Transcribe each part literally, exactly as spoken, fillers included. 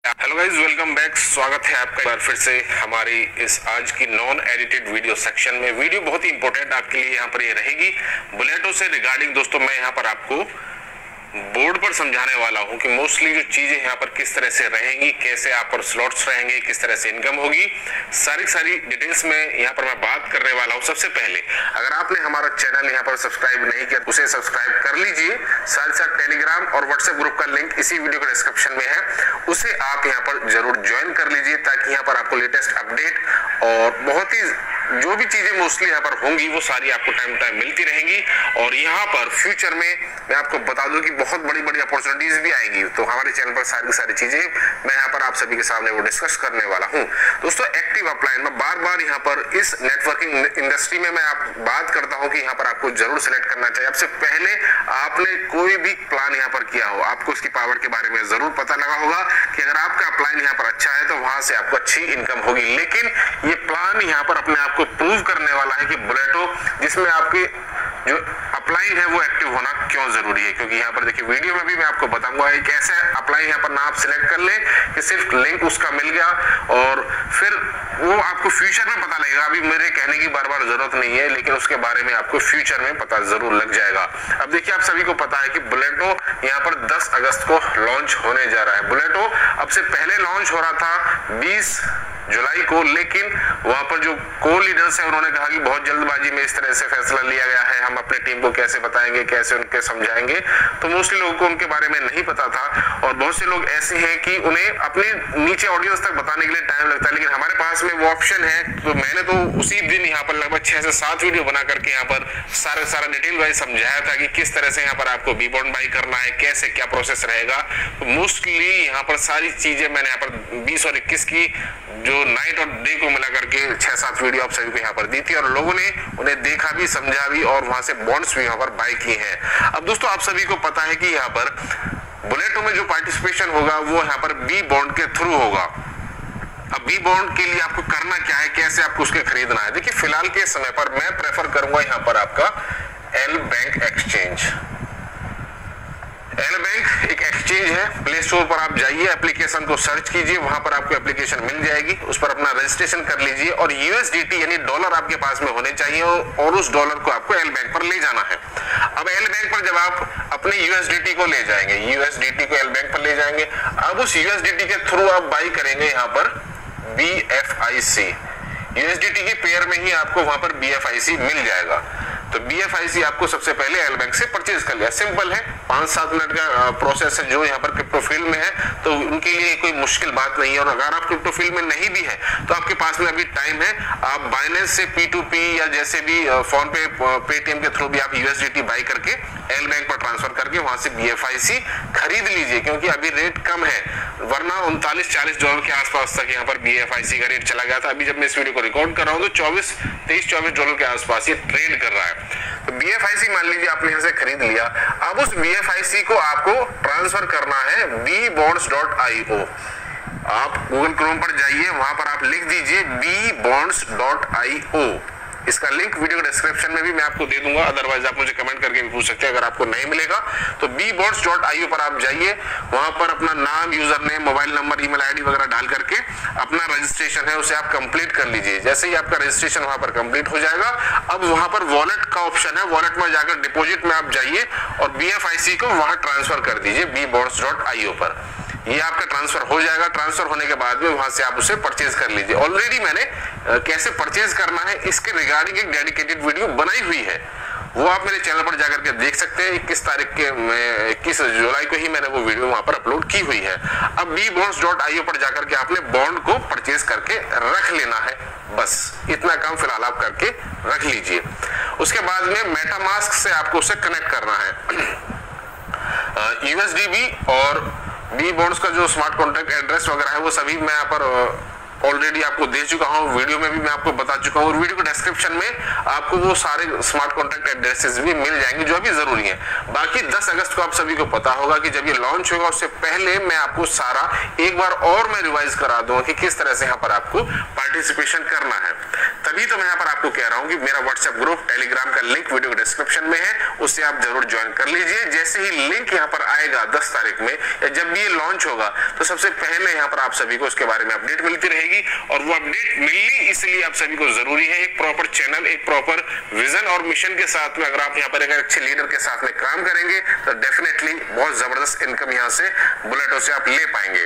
Hello guys, welcome back. स्वागत है आपका एक बार फिर से हमारी इस आज की नॉन एडिटेड वीडियो सेक्शन में। वीडियो बहुत ही इंपॉर्टेंट आपके लिए यहाँ पर ये रहेगी। बुलेटो से रिगार्डिंग दोस्तों मैं यहाँ पर आपको बोर्ड पर समझाने वाला हूं कि मोस्टली जो चीजें यहाँ पर किस तरह से रहेंगी, कैसे आप पर स्लॉट्स रहेंगे, किस तरह से इनकम होगी, सारी सारी डिटेल्स में यहाँ पर मैं बात करने वाला हूं। सबसे पहले अगर आपने हमारा चैनल यहाँ पर सब्सक्राइब नहीं किया उसे सब्सक्राइब कर लीजिए। साथ साथ टेलीग्राम और व्हाट्सएप ग्रुप का लिंक इसी वीडियो के डिस्क्रिप्शन में है, उसे आप यहाँ पर जरूर ज्वाइन कर लीजिए ताकि यहाँ पर आपको लेटेस्ट अपडेट और बहुत ही जो भी चीजें मोस्टली यहाँ पर होंगी वो सारी आपको टाइम टाइम मिलती रहेंगी। और यहाँ पर फ्यूचर में मैं आपको बता दूं कि बहुत बड़ी बड़ी अपॉर्चुनिटीज भी आएंगी, तो हमारे चैनल पर सारी सारी चीजें मैं यहाँ पर आप सभी के सामने वो डिस्कस करने वाला हूँ। दोस्तों एक्टिव अपलाइन में बार बार यहाँ पर इस नेटवर्किंग इंडस्ट्री में मैं आप बात करता हूँ कि यहाँ पर आपको जरूर सिलेक्ट करना चाहिए। आपसे पहले आपने कोई भी प्लान यहाँ पर किया हो, आपको उसकी पावर के बारे में जरूर पता लगा होगा कि अगर आपका अपलाइन यहाँ पर अच्छा है तो वहां से आपको अच्छी इनकम होगी। लेकिन ये प्लान यहाँ पर अपने आप को प्रूव करने वाला है कि बुलेटो जिसमें आपके जो अपलाइन है वो एक्टिव होना क्यों जरूरी है, क्योंकि यहाँ पर देखिए वीडियो में भी मैं आपको बताऊंगा एक ऐसे अपलाइन यहाँ पर ना आप सिलेक्ट कर ले कि सिर्फ लिंक उसका मिल गया और फिर वो आपको फ्यूचर में पता लगेगा। अभी मेरे कहने की बार बार जरूरत नहीं है, लेकिन उसके बारे में आपको फ्यूचर में पता जरूर लग जाएगा। अब देखिए आप सभी को पता है कि बुलेटो यहाँ पर दस अगस्त को लॉन्च होने जा रहा है। बुलेटो अब से पहले लॉन्च हो रहा था बीस जुलाई को, लेकिन वहां पर जो को लीडर्स है उन्होंने कहा कि बहुत जल्दबाजी में इस तरह से फैसला लिया गया है, हम अपने टीम को कैसे बताएंगे, कैसे उनके समझाएंगे। तो मोस्टली लोगों को उनके बारे में नहीं पता था और बहुत से लोग ऐसे हैं कि उन्हें अपने नीचे ऑडियंस तक बताने के लिए टाइम लगता है, लेकिन हमारे पास में वो ऑप्शन है। तो मैंने तो उसी दिन यहाँ पर लगभग छह से सात वीडियो बना करके यहाँ पर सारे सारा डिटेल वाइज समझाया था कि किस तरह से यहाँ पर आपको बी बॉन्ड बाई करना है, कैसे क्या प्रोसेस रहेगा। तो मोस्टली यहाँ पर सारी चीजें मैंने यहाँ पर बीस और इक्कीस की जो नाइट और डे को मिला करके छह सात वीडियो आप सभी को यहाँ पर दी थी और लोगों ने उन्हें देखा भी, समझा भी और वहां से बॉन्ड्स भी यहाँ पर बाय किए हैं। अब दोस्तों आप सभी को पता है कि यहाँ पर बुलेटो में जो पार्टिसिपेशन होगा वो यहाँ पर बी बॉन्ड के थ्रू होगा। अब बी बॉन्ड के लिए आपको करना क्या है, कैसे आपको उसके खरीदना है। देखिए फिलहाल के समय पर मैं प्रेफर करूंगा यहाँ पर आपका L bank exchange. L bank एक एक्सचेंज है, प्ले स्टोर पर आप जाइए, एप्लीकेशन को सर्च कीजिए, वहां पर आपको एप्लीकेशन मिल जाएगी, उस पर अपना रजिस्ट्रेशन कर लीजिए और यूएसडीटी यानी डॉलर आपके पास में होने चाहिए और उस डॉलर को आपको एल बैंक पर ले जाना है। अब एल बैंक पर जब आप अपने यूएसडीटी को ले जाएंगे, यूएसडीटी को एल बैंक पर ले जाएंगे, अब उस यूएसडीटी के थ्रू आप बाई करेंगे यहाँ पर B F I C. USDT के पेयर में ही आपको वहां पर बी एफ आई सी मिल जाएगा। तो बी एफ आई सी आपको सबसे पहले एल बैंक से परचेज कर लिया। सिंपल है, पांच सात मिनट का प्रोसेस है। जो यहाँ पर क्रिप्टो फील्ड में है तो उनके लिए कोई मुश्किल बात नहीं है और अगर आप क्रिप्टो फील्ड में नहीं भी है तो आपके पास में अभी टाइम है। आप बाइनेंस से पी टू पी या जैसे भी फोन पे पेटीएम के थ्रू भी आप यूएसडीटी बाई करके एल बैंक पर ट्रांसफर करके वहां से बी एफ आई सी खरीद लीजिए, क्योंकि अभी रेट कम है, वरना उनतालीस चालीस डॉलर के आसपास तक यहाँ पर बी एफ आई सी का रेट चला गया था। अभी जब मैं इस वीडियो को रिकॉर्ड कर रहा हूँ तो चौबीस तेईस चौबीस डॉलर के आसपास ये ट्रेड कर रहा है। तो बी एफ आई सी मान लीजिए आपने यहाँ से खरीद लिया, अब उस बी एफ आई सी को आपको ट्रांसफर करना है B bonds dot I O. आप गूगल क्रोम पर जाइए, वहां पर आप लिख दीजिए B bonds dot I O. इसका लिंक वीडियो के डिस्क्रिप्शन में भी मैं आपको दे दूंगा, अदरवाइज आप मुझे कमेंट करके भी पूछ सकते हैं अगर आपको नहीं मिलेगा। तो B bonds dot I O पर आप जाइए, वहां पर अपना नाम, user name, mobile number, email ID वगैरह डाल करके अपना रजिस्ट्रेशन है उसे आप कंप्लीट कर लीजिए। जैसे ही आपका रजिस्ट्रेशन वहां पर कंप्लीट हो जाएगा, अब वहां पर वॉलेट का ऑप्शन है, वॉलेट में जाकर डिपॉजिट में आप जाइए और बी एफ आई सी को वहां ट्रांसफर कर दीजिए B bonds dot I O पर। ये आपका ट्रांसफर हो जाएगा। ट्रांसफर होने के बाद में वहां से आप उसे परचेज कर लीजिए। ऑलरेडी मैंने कैसे परचेज करना है इसके रिगार्डिंग एक डेडिकेटेड वीडियो बनाई हुई है, वो आप मेरे चैनल पर जाकर के देख सकते हैं। इक्कीस तारीख के इक्कीस जुलाई को ही मैंने वो वीडियो वहां पर अपलोड की हुई है। अब B bonds dot I O पर जाकर के आपने बॉन्ड को परचेज करके रख लेना है, बस इतना काम फिलहाल आप करके रख लीजिए। उसके बाद में मेटामास्क से आपको उसे कनेक्ट करना है। यूएसडीबी और बी बॉन्ड्स का जो स्मार्ट कॉन्ट्रैक्ट एड्रेस वगैरह है वो सभी मैं यहाँ पर ऑलरेडी आपको दे चुका हूं, वीडियो में भी मैं आपको बता चुका हूं, और वीडियो के डिस्क्रिप्शन में आपको वो सारे स्मार्ट कॉन्टैक्ट एड्रेसेस भी मिल जाएंगे जो अभी जरूरी है। बाकी दस अगस्त को आप सभी को पता होगा कि जब ये लॉन्च होगा उससे पहले मैं आपको सारा एक बार और मैं रिवाइज करा दूंगा कि किस तरह से यहाँ पर आपको पार्टिसिपेशन करना है। तभी तो मैं यहाँ पर आपको कह रहा हूँ कि मेरा व्हाट्सएप ग्रुप टेलीग्राम का लिंक वीडियो के डिस्क्रिप्शन में है, उससे आप जरूर ज्वाइन कर लीजिए। जैसे ही लिंक यहाँ पर आएगा दस तारीख में या जब भी ये लॉन्च होगा तो सबसे पहले यहाँ पर आप सभी को उसके बारे में अपडेट मिलती रहेगी, और वो अपडेट मिलनी इसलिए आप सभी को जरूरी है। एक प्रॉपर चैनल, एक प्रॉपर विजन और मिशन के साथ में अगर आप यहाँ पर एक अच्छे लीडर के साथ में काम करेंगे तो डेफिनेटली बहुत जबरदस्त इनकम यहाँ से बुलेटो से आप ले पाएंगे।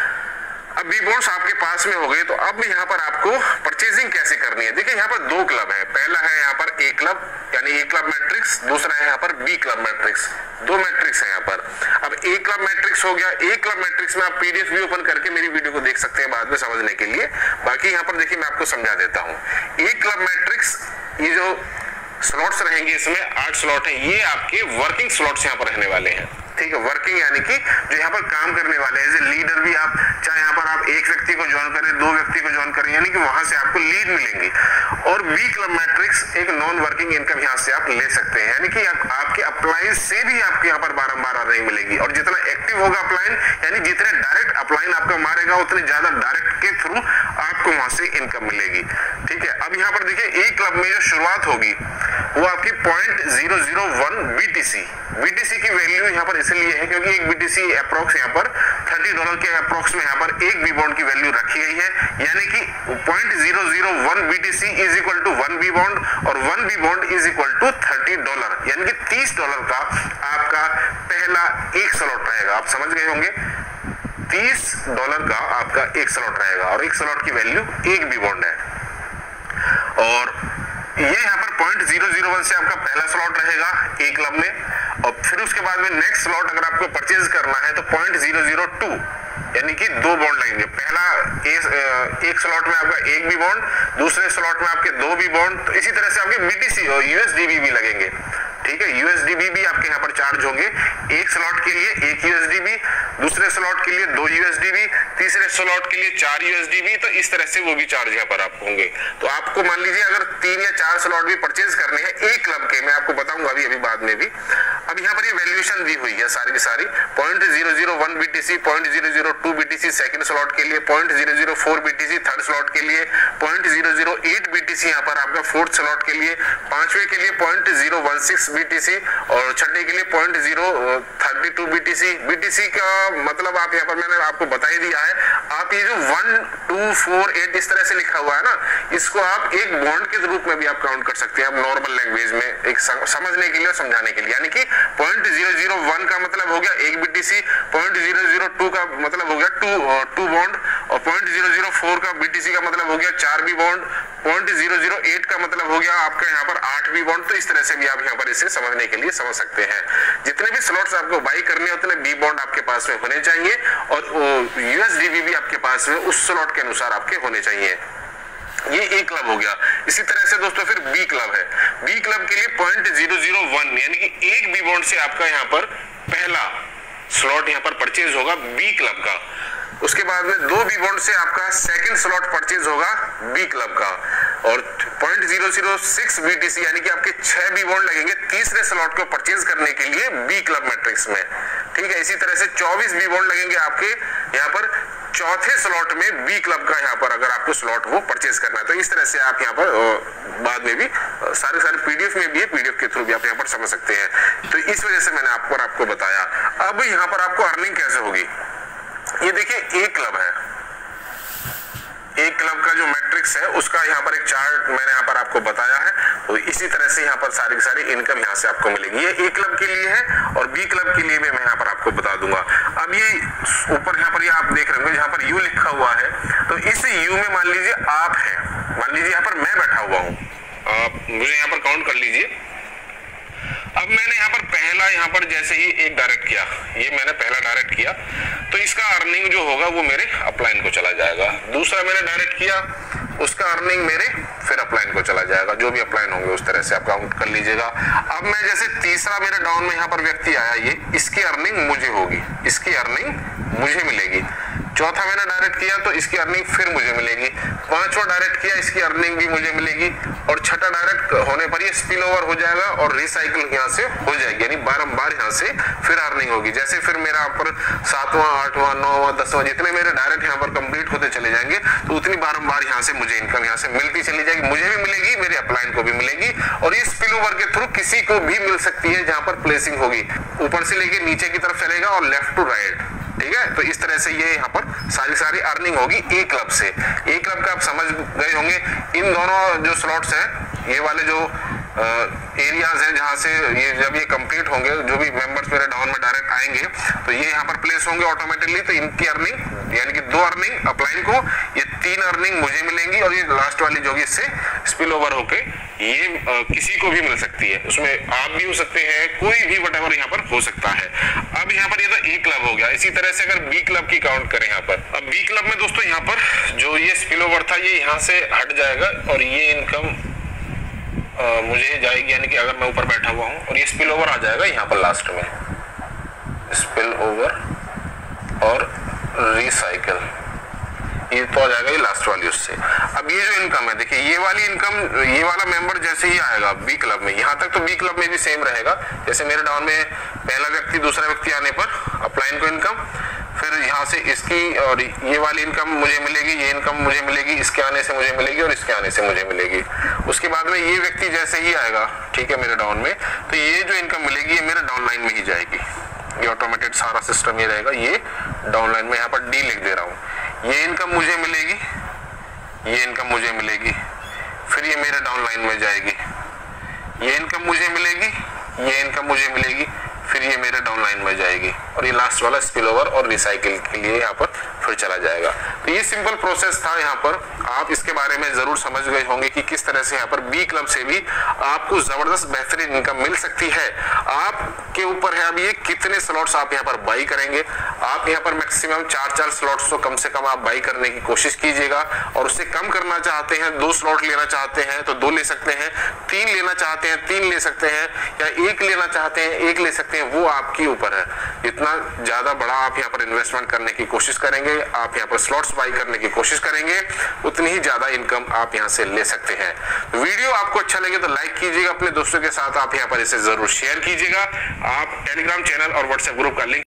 अब बी बॉन्ड्स आपके पास में हो गए, तो अब यहाँ पर आपको परचेजिंग कैसे करनी है। देखिए यहाँ पर दो क्लब है, पहला है यहाँ पर ए क्लब यानी ए क्लब मैट्रिक्स, दूसरा है यहाँ पर बी क्लब मैट्रिक्स, दो मैट्रिक्स है यहाँ पर। अब ए क्लब मैट्रिक्स हो गया, ए क्लब मैट्रिक्स में आप पीडीएफ भी ओपन करके मेरी वीडियो को देख सकते हैं बाद में समझने के लिए। बाकी यहाँ पर देखिए मैं आपको समझा देता हूँ। ए क्लब मैट्रिक्स, ये जो स्लॉट्स रहेंगे इसमें आठ स्लॉट है, ये आपके वर्किंग स्लॉट्स यहाँ पर रहने वाले हैं। ठीक है, वर्किंग यानी कि जो यहाँ पर काम करने वाले एज ए लीडर भी, आप चाहे यहाँ पर आप एक व्यक्ति को ज्वाइन करें, दो व्यक्ति को ज्वाइन करें, यानी कि वहां से आपको लीड मिलेंगी। और बी क्लब मैट्रिक्स एक नॉन वर्किंग इनकम यहाँ से आप ले सकते हैं, यानी कि आप, आपके अपलाइन से भी आपको यहाँ पर बारम्बार अर्निंग मिलेगी। और जितना एक्टिव होगा अपलाइन, यानी जितने डायरेक्ट अपलाइन आपका मारेगा उतने ज्यादा डायरेक्ट के थ्रू आपको वहां से इनकम मिलेगी। ठीक है, अब यहाँ पर देखिए ए क्लब में जो शुरुआत होगी वो आपकी point zero zero one BTC, BTC की वैल्यू यहाँ पर इसलिए है क्योंकि एक बीटीसी अप्रोक्स यहाँ पर तीस डॉलर के अप्रोक्स में यहाँ पर एक बी बॉन्ड की वैल्यू रखी गई है, यानी कि point zero zero one BTC is equal to one B bond, और one B bond is equal to तीस डॉलर, यानी कि तीस डॉलर का आपका पहला एक स्लॉट रहेगा। आप समझ गए होंगे, तीस डॉलर का आपका एक स्लॉट रहेगा, और एक स्लॉट की वैल्यू एक बी बॉन्ड है। और ये यहाँ पर पॉइंट जीरो जीरो वन से आपका पहला स्लॉट रहेगा ए क्लब में, और फिर उसके बाद में नेक्स्ट स्लॉट अगर आपको परचेज करना है तो पॉइंट जीरो जीरो टू, यानी कि दो बॉन्ड लगेंगे। पहला एक, एक स्लॉट में आपका एक बी बॉन्ड, दूसरे स्लॉट में आपके दो बी बॉन्ड, तो इसी तरह से आपके बीटीसी और यूएसडीबी भी लगेंगे। ठीक है, यूएसडीबी भी आपके यहाँ पर चार्ज होंगे, एक स्लॉट के लिए एक यूएसडीबी, दूसरे स्लॉट के लिए दो यूएसडीबी, तीसरे स्लॉट के लिए चार यूएसडीबी, तो इस तरह से वो भी चार्ज यहाँ पर आपको होंगे। तो आपको मान लीजिए अगर तीन या चार स्लॉट भी परचेज करने हैं एक क्लब के, मैं आपको बताऊंगा अभी अभी बाद में भी। अब यहाँ पर ये वैल्यूएशन दी हुई है सारी की सारी, point zero zero one BTC, point zero zero two BTC second slot के लिए, point zero zero four BTC third slot के लिए, point zero zero eight BTC यहाँ पर आपका फोर्थ स्लॉट के लिए, पांचवे के लिए point zero one six BTC, और छठे के लिए point zero thirty two BTC. BTC का मतलब आप यहाँ पर मैंने आपको बता ही दिया है। आप ये जो वन टू फोर एट इस तरह से लिखा हुआ है ना, इसको आप एक बॉन्ड के रूप में भी आप काउंट कर सकते हैं, आप नॉर्मल लैंग्वेज में एक समझने के लिए और समझाने के लिए। यानी कि पॉइंट जीरो जीरो वन का मतलब हो गया एक BTC, point zero zero two का मतलब हो गया टू टू बॉन्ड, और पॉइंट जीरो जीरो फोर का बीटीसी का मतलब हो गया चार B bond, point zero zero eight का मतलब हो गया आपका यहाँ पर आठ बी बॉन्ड। तो इस तरह से भी आप यहाँ पर इसे समझने के लिए समझ सकते हैं। जितने भी स्लॉट्स आपको बाई करने उतने बी बॉन्ड आपके पास में होने चाहिए, और यूएसडीबी भी आपके पास में उस स्लॉट के अनुसार आपके होने चाहिए। ये ए क्लब हो गया। इसी तरह से दोस्तों फिर बी क्लब है। बी क्लब के लिए पॉइंट जीरो जीरो वन यानी कि एक बी बॉन्ड से आपका यहाँ पर पहला स्लॉट यहाँ पर परचेज होगा बी क्लब का। उसके बाद में दो बी बॉन्ड से आपका सेकंड स्लॉट परचेज होगा बी क्लब का, और point zero zero six BTC यानी कि आपके छह बी बॉन्ड लगेंगे तीसरे स्लॉट को परचेज करने के लिए बी क्लब मैट्रिक्स में। ठीक है, इसी तरह से चौबीस बी बॉन्ड लगेंगे आपके यहाँ पर चौथे स्लॉट में बी क्लब का, यहाँ पर अगर आपको स्लॉट वो परचेज करना है। तो इस तरह से आप यहाँ पर बाद में भी सारे सारे पीडीएफ में भी है, पीडीएफ के थ्रू भी आप यहाँ पर समझ सकते हैं। तो इस वजह से मैंने आपको आपको बताया। अब यहाँ पर आपको अर्निंग कैसे होगी, ये देखिए ए क्लब है, ए क्लब का जो मैट्रिक्स है उसका यहाँ पर एक चार्ट मैंने यहाँ पर आपको बताया है। तो इसी तरह से यहाँ पर सारी की सारी इनकम यहाँ से आपको मिलेगी। ये ए क्लब के लिए है, और बी क्लब के लिए भी मैं यहाँ पर आपको बता दूंगा। अब ये ऊपर यहाँ पर ये आप देख रहे होंगे जहाँ पर यू लिखा हुआ है, तो इस यू में मान लीजिए आप है, मान लीजिए यहाँ पर मैं बैठा हुआ हूँ, आप मुझे यहाँ पर काउंट कर लीजिए। अब मैंने यहाँ पर पहला यहाँ पर जैसे ही एक डायरेक्ट किया, ये मैंने पहला डायरेक्ट किया, तो इसका अर्निंग जो होगा वो मेरे अपलाइन को चला जाएगा। दूसरा मैंने डायरेक्ट किया, उसका अर्निंग मेरे फिर अपलाइन को चला जाएगा। जो भी अपलाइन होंगे उस तरह से आप काउंट कर लीजिएगा। अब मैं जैसे तीसरा मेरे डाउन में यहाँ पर व्यक्ति आया, ये इसकी अर्निंग मुझे होगी, इसकी अर्निंग मुझे मिलेगी। चौथा मैंने डायरेक्ट डायरेक्ट किया तो इसकी अर्निंग फिर मुझे मिलेगी, पांचवा डायरेक्ट किया इसकी अर्निंग भी मुझे मिलेगी, और छठा डायरेक्ट होने पर ये स्पिल ओवर हो जाएगा और रिसाइकिल यहाँ से हो जाएगी, यानी बारंबार यहाँ से फिर अर्निंग होगी। जैसे फिर मेरा यहाँ पर सातवां, आठवां, नौवां, दसवां जितने मेरे डायरेक्ट यहाँ पर कंप्लीट होते चले जाएंगे तो उतनी बारंबार यहाँ से मुझे इनकम यहाँ से मिलती चली जाएगी, मुझे भी मिलेगी, मेरे अपलाइन को भी मिलेगी, और ये स्पिल ओवर के थ्रू किसी को भी मिल सकती है जहां पर प्लेसिंग होगी, ऊपर से लेके नीचे की तरफ चलेगा और लेफ्ट टू राइट, ठीक है। तो इस तरह से ये यहाँ पर सारी सारी अर्निंग होगी ए क्लब से। ए क्लब का आप समझ गए होंगे, इन दोनों जो स्लॉट्स हैं, ये वाले जो एरियाज हैं जहां से ये जब ये कंप्लीट होंगे, जो भी मेंबर्स मेरे डाउन में डायरेक्ट आएंगे तो ये यहाँ पर प्लेस होंगे ऑटोमेटिकली, तो इनकी अर्निंग यानी कि दो अर्निंग अपलाइन को, ये तीन अर्निंग मुझे मिलेंगी, और ये लास्ट वाली जो इससे स्पिल ओवर होके ये आ, किसी को भी मिल सकती है, उसमें आप भी हो सकते हैं, कोई भी वटेवर यहाँ पर हो सकता है। अब यहाँ पर ये तो ए क्लब हो गया। इसी तरह से अगर बी क्लब की काउंट करें यहाँ पर, अब बी क्लब में दोस्तों यहाँ पर जो ये स्पिल ओवर था ये यहाँ से हट जाएगा और ये इनकम Uh, मुझे जाएगी, यानी कि अगर मैं ऊपर बैठा हुआ हूँ और ये स्पिल ओवर आ जाएगा यहाँ पर लास्ट में, स्पिल ओवर और रिसाइकल, ये तो आ जाएगा ये लास्ट वाली उससे। अब ये जो इनकम है देखिए, ये वाली इनकम, ये वाला मेंबर जैसे ही आएगा बी क्लब में, यहाँ तक तो बी क्लब में भी सेम रहेगा, जैसे मेरे डाउन में पहला व्यक्ति दूसरा व्यक्ति आने पर अपलाइन को इनकम, फिर यहाँ से इसकी और ये वाली इनकम मुझे मिलेगी, ये इनकम मुझे मिलेगी, इसके आने से मुझे मिलेगी और इसके आने से मुझे मिलेगी। उसके बाद में ये व्यक्ति जैसे ही आएगा, ठीक है, मेरे डाउन में, तो ये जो इनकम मिलेगी ये मेरे डाउन लाइन में ही जाएगी, ये ऑटोमेटेड सारा सिस्टम ये रहेगा। ये डाउन लाइन में यहाँ पर डी लिख दे रहा हूँ, ये इनकम मुझे मिलेगी, ये इनकम मुझे मिलेगी, फिर ये मेरे डाउन लाइन में जाएगी, ये इनकम मुझे मिलेगी, ये इनकम मुझे मिलेगी, फिर ये मेरे डाउन लाइन में जाएगी, और ये लास्ट वाला स्पिल ओवर और रिसाइकिल के लिए यहाँ पर फिर चला जाएगा। तो ये सिंपल प्रोसेस था यहाँ पर, आप इसके बारे में जरूर समझ गए होंगे कि किस तरह से यहाँ पर बी क्लब से भी आपको जबरदस्त बेहतरीन इनकम मिल सकती है। आपके ऊपर है अब ये कितने स्लॉट्स आप यहाँ पर बाई करेंगे। आप यहाँ पर मैक्सिमम चार चार स्लॉट्स तो कम से कम आप बाई करने की कोशिश कीजिएगा, और उससे कम करना चाहते हैं, दो स्लॉट लेना चाहते हैं तो दो ले सकते हैं, तीन लेना चाहते हैं तीन ले सकते हैं, या एक लेना चाहते हैं एक ले सकते हैं, वो आपके ऊपर है। जितना ज्यादा बड़ा आप यहाँ पर इन्वेस्टमेंट करने की कोशिश करेंगे, आप यहाँ पर स्लॉट्स बाई करने की कोशिश करेंगे, उतनी ही ज्यादा इनकम आप यहाँ से ले सकते हैं। वीडियो आपको अच्छा लगे तो लाइक कीजिएगा, अपने दोस्तों के साथ आप यहाँ पर इसे जरूर शेयर कीजिएगा। आप टेलीग्राम चैनल और व्हाट्सएप ग्रुप का लिंक